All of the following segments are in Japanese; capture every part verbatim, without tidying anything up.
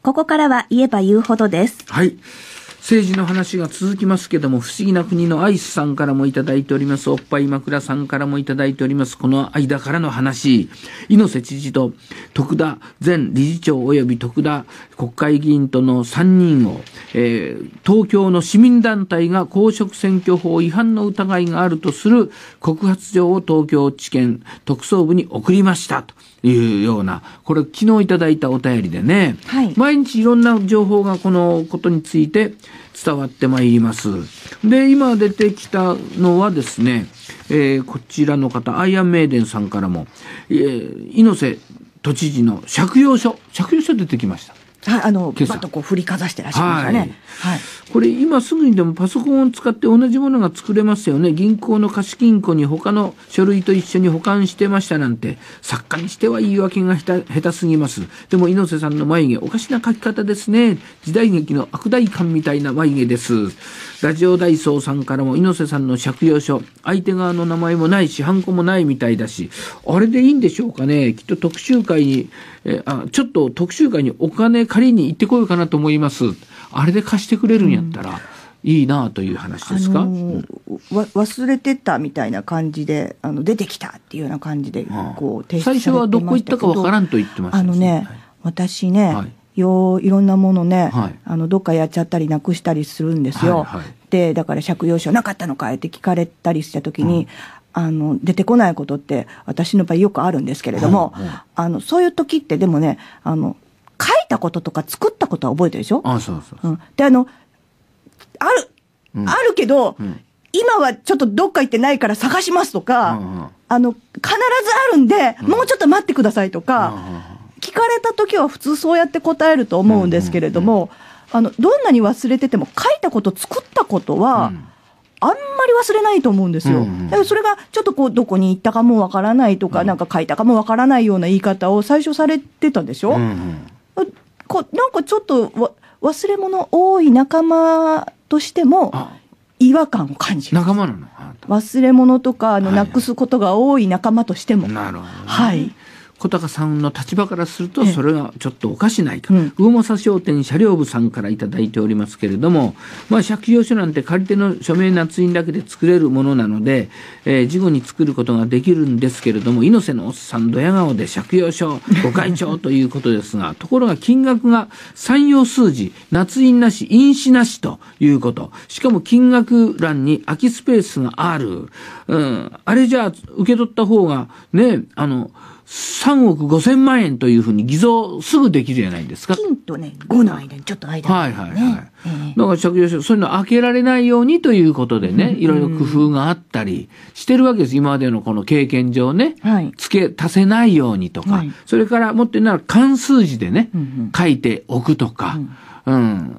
ここからは言えば言うほどです。 はい。政治の話が続きますけども、不思議な国のアイスさんからもいただいております。おっぱい枕さんからもいただいております。この間からの話、猪瀬知事と徳田前理事長及び徳田国会議員とのさんにんを、えー、東京の市民団体が公職選挙法違反の疑いがあるとする告発状を東京地検特捜部に送りましたというような、これ昨日いただいたお便りでね、はい、毎日いろんな情報がこのことについて伝わってまいります。で、今出てきたのはですね、えー、こちらの方、アイアンメイデンさんからも、えー、猪瀬都知事の借用書、借用書出てきました。 はい、あの、バッとこう振りかざしてらっしゃいましたね。はい。はい、 これ今すぐにでもパソコンを使って同じものが作れますよね。銀行の貸金庫に他の書類と一緒に保管してましたなんて、作家にしては言い訳が下手、下手すぎます。でも猪瀬さんの眉毛、おかしな書き方ですね。時代劇の悪代官みたいな眉毛です。ラジオダイソーさんからも猪瀬さんの借用書、相手側の名前もないし、ハンコもないみたいだし、あれでいいんでしょうかね。きっと特集会に、えあちょっと特集会にお金借りに行ってこようかなと思います。あれで貸してくれるんやったらいいなという話ですか、 あのーうん、わ忘れてたみたいな感じであの出てきたっていうような感じでこう提出されてましたけど、 最初はどこ行ったかわからんと言ってました、 ね、あのね、はい、私ね、はい、よいろんなものね、はい、あのどっかやっちゃったりなくしたりするんですよ、はいはい、でだから借用書なかったのかって聞かれたりした時に、うん、あの出てこないことって私の場合よくあるんですけれども、はいはい、あのそういう時ってでもね、あの書いたこととか作ったことは覚えてるでしょ。 あ、そうそうそう、うん、 であのある、うん、あるけど、うん、今はちょっとどっか行ってないから探しますとか、うんうん、あの必ずあるんで、うん、もうちょっと待ってくださいとか、うんうん、聞かれた時は普通そうやって答えると思うんですけれども、うんうんうん、あのどんなに忘れてても書いたこと作ったことは、うんあんまり忘れないと思うんですよ、うんうん、だからそれがちょっとこうどこに行ったかもわからないとか、うん、なんか書いたかもわからないような言い方を最初されてたでしょ、うんうん、こなんかちょっとわ忘れ物多い仲間としても違和感を感じる。 仲間なの？ 忘れ物とかあのなくすことが多い仲間としても、はい、 なるほど、ね、 はい、 小高さんの立場からするとそれがちょっとおかしないか、うん、魚政商店車両部さんからいただいておりますけれども、まあ、借用書なんて借り手の署名捺印だけで作れるものなので、えー、事後に作ることができるんですけれども、猪瀬のおっさんドヤ顔で借用書ご会長ということですがところが金額が三要数字捺印なし印紙なしということ、しかも金額欄に空きスペースがある、うん、あれじゃあ受け取った方がね、あのさんおくごせんまんえんというふうに偽造すぐできるじゃないですか。 金とね、ごの間にちょっと間、ね、 はいはいはい。えー、だから借用書、そういうの開けられないようにということでね、うんうん、いろいろ工夫があったりしてるわけです。今までのこの経験上ね、はい、付け足せないようにとか、はい、それからもっと言うなら漢数字でね、うんうん、書いておくとか、うんうん、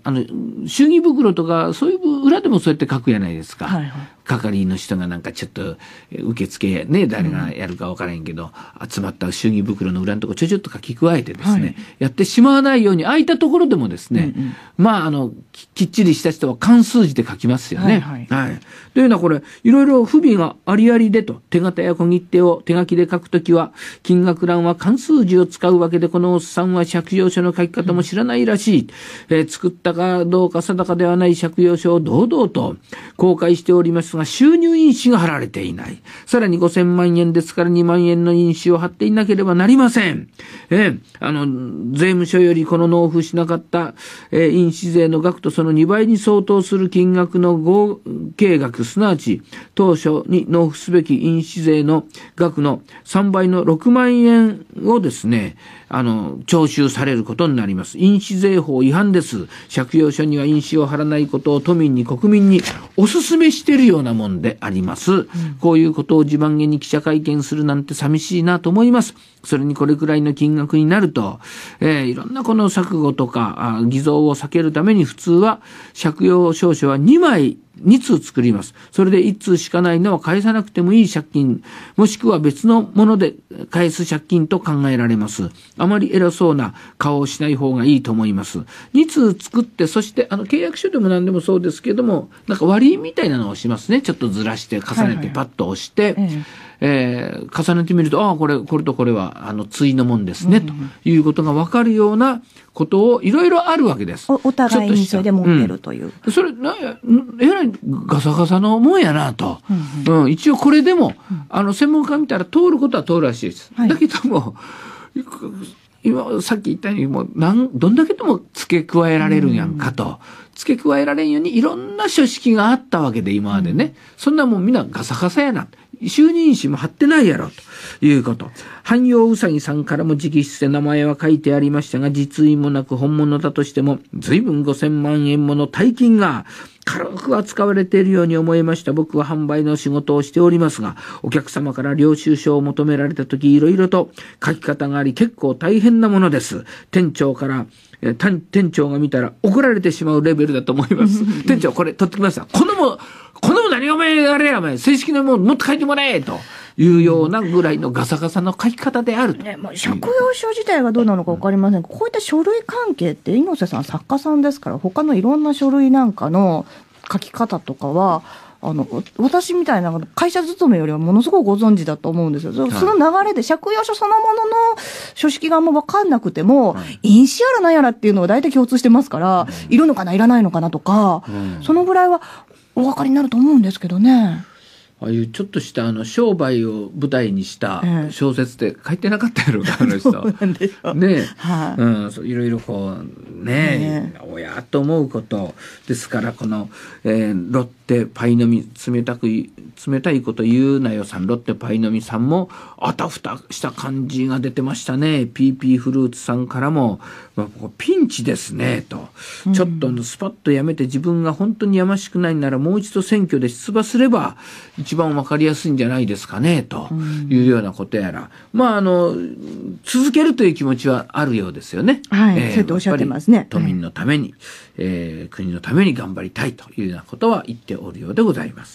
あの祝儀袋とかそういう裏でもそうやって書くじゃないですか、はいはい、係の人がなんかちょっと受付ね誰がやるか分からへんけど、うん、集まった祝儀袋の裏のところちょちょっと書き加えてですね、はい、やってしまわないように空いたところでもですね、うんうん、まああのきっちりした人は漢数字で書きますよね、はいはいはい、というのはこれいろいろ不備がありありでと、手形や小切手を手書きで書くときは金額欄は漢数字を使うわけで、このおっさんは借用書の書き方も知らないらしい、うんえー、作ったかどうか定かではない借用書を堂々と公開しておりますが収入印紙が貼られていない。さらにごせんまんえんですからにまんえんの印紙を貼っていなければなりません。えー、あの税務署よりこの納付しなかった、えー、印紙税の額とそのにばいに相当する金額の合計額、すなわち当初に納付すべき印紙税の額のさんばいのろくまんえんをですね、あの徴収されることになります。印紙税法違反です。借用書には印紙を貼らないことを都民に国民にお勧めしているようなもんであります、うん、こういうことを自慢げに記者会見するなんて寂しいなと思います。それにこれくらいの金額になると、えー、いろんなこの錯誤とか偽造を避けるために普通は借用証書はにまいにつう作ります。それでいっつうしかないのは返さなくてもいい借金、もしくは別のもので返す借金と考えられます。あまり偉そうな顔をしない方がいいと思います。につう作って、そしてあの契約書でも何でもそうですけども、なんか割りみたいなのをしますね。ちょっとずらして重ねてパッと押して、はいはいはい、 えー、重ねてみると、ああ、これ、これとこれは、あの、対のもんですね、うん、ということが分かるようなことをいろいろあるわけです。 お, お互いにそれで持ってるという。 うん、それ、なえらいガサガサのもんやなと。うんうんうん、一応これでも、うん、あの、専門家見たら通ることは通るらしいです。はい、だけども、今、さっき言ったように、もう、なん、どんだけでも付け加えられるんやんかと。うん、付け加えられんようにいろんな書式があったわけで、今までね。うん、そんなもんみんなガサガサやな。就任誌も貼ってないやろ、ということ。汎用うさぎさんからも直筆で名前は書いてありましたが、実印もなく本物だとしても、随分ごせんまんえんもの大金が軽く扱われているように思いました。僕は販売の仕事をしておりますが、お客様から領収書を求められたとき、いろいろと書き方があり、結構大変なものです。店長から、店長が見たら怒られてしまうレベルだと思います。店長、これ取ってきました。このも、このも何がお前あれやお前、正式なものもっと書いてもらえというようなぐらいのガサガサの書き方である。 ね、まあ、借用書自体がどうなのか分かりませんが、こういった書類関係って猪瀬さん作家さんですから、他のいろんな書類なんかの書き方とかは、あの私みたいな会社勤めよりはものすごくご存知だと思うんですよ。その流れで借用書そのものの書式があんま分かんなくても、はい、印紙やらなんやらっていうのは大体共通してますから、うん、いるのかないらないのかなとか、うん、そのぐらいはお分かりになると思うんですけどね。 ああいうちょっとしたあの商売を舞台にした小説って書いてなかったやろうか、あの人。そうなんでしょう。ね、はい、うん、そういろいろこうね、ねおやと思うことですから、この、えー、ロッテパイの実冷たく冷たいこと言うなよさん、ロッテパイの実さんもあたふたした感じが出てましたね。ピーピー フルーツさんからも、まあ、ピンチですねと、うん、ちょっとスパッとやめて自分が本当にやましくないならもう一度選挙で出馬すれば一番わかりやすいんじゃないですかねというようなことやら、うん、まああの続けるという気持ちはあるようですよね。 はい、えー、そうやっておっしゃってますね。 都民のために、えー、国のために頑張りたいというようなことは言っておるようでございます。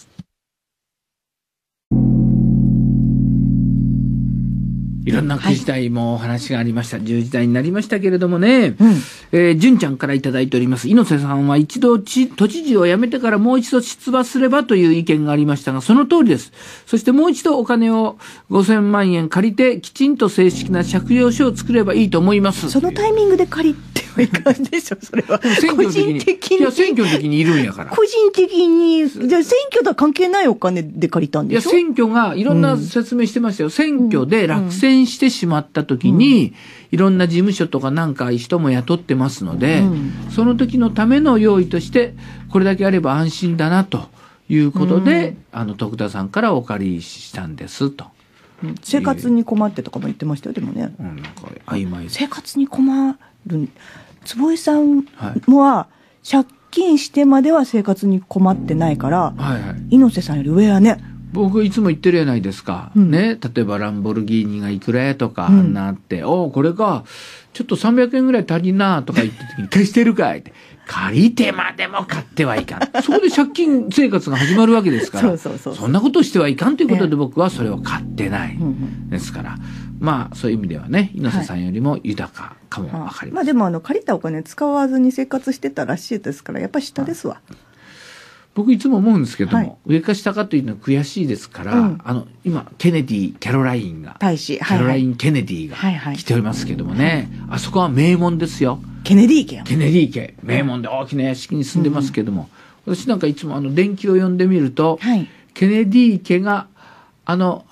いろんなくじ時代もお話がありました。じゅうじ台になりましたけれどもね。うん、えー、純ちゃんからいただいております。猪瀬さんは一度ち都知事を辞めてからもう一度出馬すればという意見がありましたが、その通りです。そしてもう一度お金をごせんまんえん借りて、きちんと正式な借用書を作ればいいと思います。 そのタイミングで借りてはいかんでしょ、それは。 選挙の時に。いや、選挙の時にいるんやから。 個人的に、じゃあ選挙とは関係ないお金で借りたんでしょ。 いや、選挙がいろんな説明してましたよ。うん、選挙で落選してしまった時に、うん、いろんな事務所とかなんか人も雇ってますので、うん、その時のための用意として、これだけあれば安心だなということで、うん、あの、徳田さんからお借りしたんですと。 生活に困ってとかも言ってましたよ、でもね。 うん、なんか曖昧。 生活に困る。坪井さんは借金してまでは生活に困ってないから、はいはい、猪瀬さんより上はね。 僕いつも言ってるじゃないですか、うん、ね、例えばランボルギーニがいくらやとか、うん、あんなって、おこれかちょっとさんびゃくえんぐらい足りんなとか言った時に貸してるかいって借りてまでも買ってはいかんそこで借金生活が始まるわけですからそうそうそう、そんなことをしてはいかんということで僕はそれを買ってないですから、まあそういう意味ではね猪瀬さんよりも豊かかも分かりません、はい、 まあでもあの借りたお金使わずに生活してたらしいですからやっぱり下ですわ、はい、 僕いつも思うんですけども、はい、上か下かというのは悔しいですから、うん、あの今ケネディキャロラインが大使、 キャロライン・ケネディが来ておりますけどもね、はいはい、あそこは名門ですよ。 ケネディ家ケネディ家名門で大きな屋敷に住んでますけども、うん、私なんかいつもあの伝記を読んでみると、はい、ケネディ家があの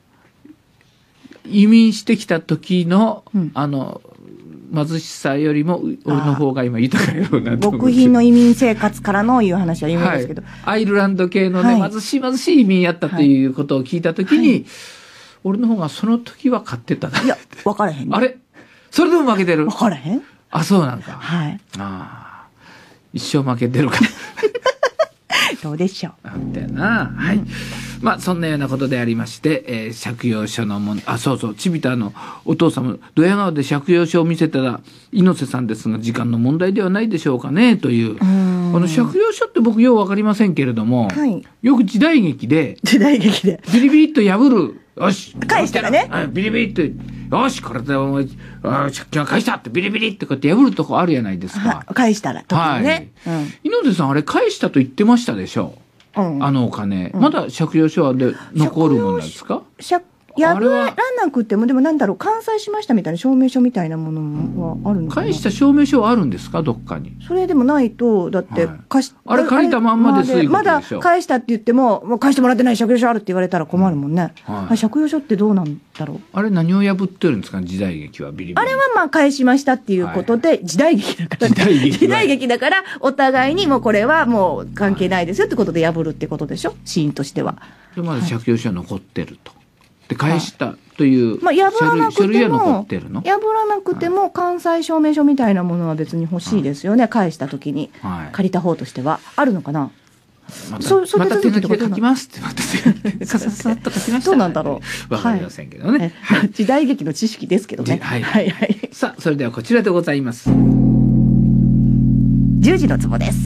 移民してきた時の、うん、あの貧しさよりも俺の方が今豊かようなと思う。 極貧の移民生活からのいう話は有名ですけど、 はい、アイルランド系のね、はい、貧しい貧しい移民やったということを聞いたときに、はい、俺の方がその時は勝ってたな。 いや分からへん、ね、 あれそれでも負けてる。 分からへん。 あそうなんか、 はい、 あ一生負けてるかどうでしょう。 なんだよな、はい、うん、まあそんなようなことでありまして、えー、借用書のもんあそうそうちびたのお父さんもドヤ顔で借用書を見せたら猪瀬さんですが時間の問題ではないでしょうかねという。この借用書って僕よう分かりませんけれども、はい、よく時代劇で時代劇でビリビリっと破るよし返したらねビリビリってよしこれでお前借金は返したってビリビリってこうやって破るとこあるじゃないですか。 返したらとかね、 はい、うん、猪瀬さんあれ返したと言ってましたでしょ。 うん、あのお金、うん、まだ借用書で残るものなんですか？ 破らなくても、でもなんだろう、完済しましたみたいな証明書みたいなものはあるのかな。 返した証明書はあるんですか、どっかに。 それでもないと、だって貸し、 はい、あれ借りたまんまでそういうことでしょ。 まだ返したって言っても、もう返してもらってない借用書あるって言われたら困るもんね。はい、借用書ってどうなんだろう。 あれ何を破ってるんですか、時代劇は。ビリビリ。 あれはまあ返しましたっていうことで、はい、時代劇だから、ね、時代劇時代劇だから、お互いにもうこれはもう関係ないですよってことで破るってことでしょ、シーンとしては。 でまだ借用書は残ってると。で返したというまあ、破らなく書類は残てもってるの？ 破らなくても関西証明書みたいなものは別に欲しいですよね、はい、返した時に、はい、借りた方としてはあるのかな。 また、そそまた手書きで書きますってまたさささっと書きました。 どうなんだろう。わかりませんけどね。 はい、時代劇の知識ですけどね。 はいはいはい。さあそれではこちらでございます。 じゅうじのツボです。